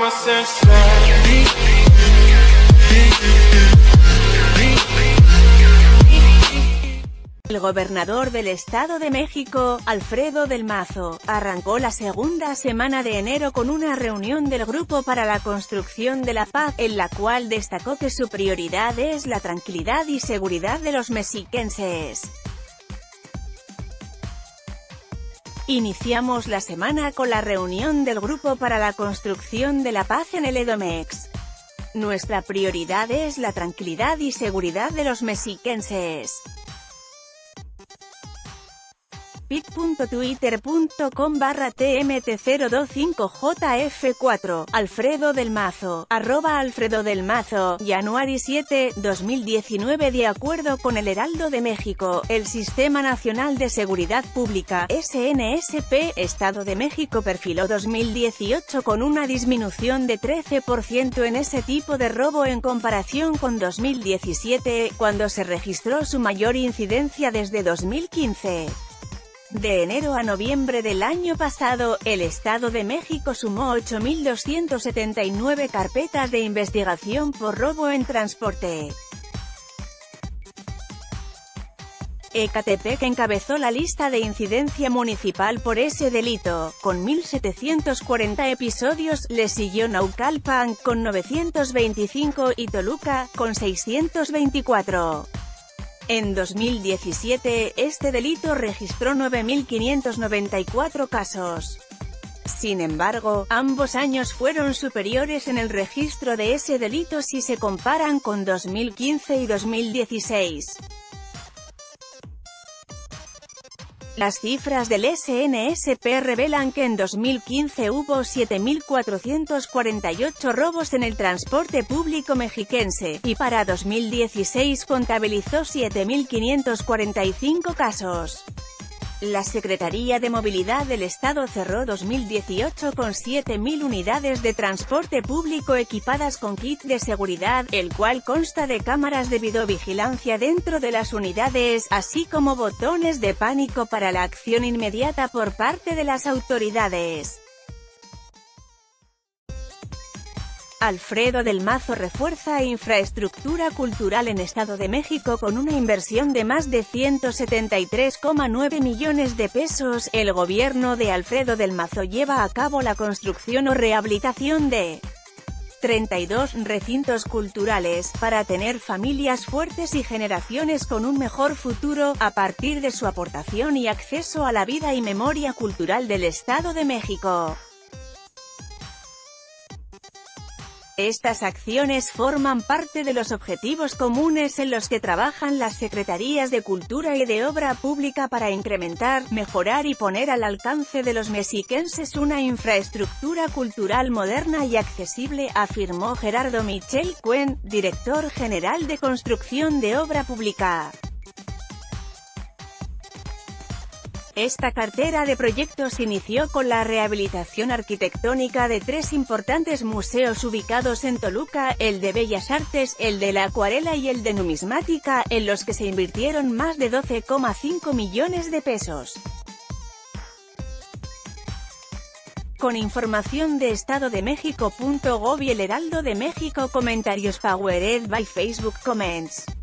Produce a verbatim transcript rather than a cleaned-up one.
El gobernador del Estado de México, Alfredo del Mazo, arrancó la segunda semana de enero con una reunión del Grupo para la Construcción de la Paz, en la cual destacó que su prioridad es la tranquilidad y seguridad de los mexiquenses. Iniciamos la semana con la reunión del Grupo para la Construcción de la Paz en el Edomex. Nuestra prioridad es la tranquilidad y seguridad de los mexiquenses. bit punto twitter punto com barra T M T cero dos cinco J F cuatro, Alfredo del Mazo, arroba Alfredo del Mazo, January siete, dos mil diecinueve. De acuerdo con el Heraldo de México, el Sistema Nacional de Seguridad Pública, S N S P, Estado de México perfiló dos mil dieciocho con una disminución de trece por ciento en ese tipo de robo en comparación con dos mil diecisiete, cuando se registró su mayor incidencia desde dos mil quince. De enero a noviembre del año pasado, el Estado de México sumó ocho mil doscientas setenta y nueve carpetas de investigación por robo en transporte. Ecatepec encabezó la lista de incidencia municipal por ese delito, con mil setecientos cuarenta episodios, le siguió Naucalpan, con novecientos veinticinco, y Toluca, con seiscientos veinticuatro. En dos mil diecisiete, este delito registró nueve mil quinientos noventa y cuatro casos. Sin embargo, ambos años fueron superiores en el registro de ese delito si se comparan con dos mil quince y dos mil dieciséis. Las cifras del S N S P revelan que en dos mil quince hubo siete mil cuatrocientos cuarenta y ocho robos en el transporte público mexiquense, y para dos mil dieciséis contabilizó siete mil quinientos cuarenta y cinco casos. La Secretaría de Movilidad del Estado cerró dos mil dieciocho con siete mil unidades de transporte público equipadas con kit de seguridad, el cual consta de cámaras de videovigilancia dentro de las unidades, así como botones de pánico para la acción inmediata por parte de las autoridades. Alfredo del Mazo refuerza infraestructura cultural en Estado de México con una inversión de más de ciento setenta y tres coma nueve millones de pesos. El gobierno de Alfredo del Mazo lleva a cabo la construcción o rehabilitación de treinta y dos recintos culturales, para tener familias fuertes y generaciones con un mejor futuro, a partir de su aportación y acceso a la vida y memoria cultural del Estado de México. Estas acciones forman parte de los objetivos comunes en los que trabajan las Secretarías de Cultura y de Obra Pública para incrementar, mejorar y poner al alcance de los mexiquenses una infraestructura cultural moderna y accesible, afirmó Gerardo Michel Cuen, director general de Construcción de Obra Pública. Esta cartera de proyectos inició con la rehabilitación arquitectónica de tres importantes museos ubicados en Toluca, el de Bellas Artes, el de la Acuarela y el de Numismática, en los que se invirtieron más de doce coma cinco millones de pesos. Con información de estado de méxico punto gov y el Heraldo de México. Comentarios powered by Facebook Comments.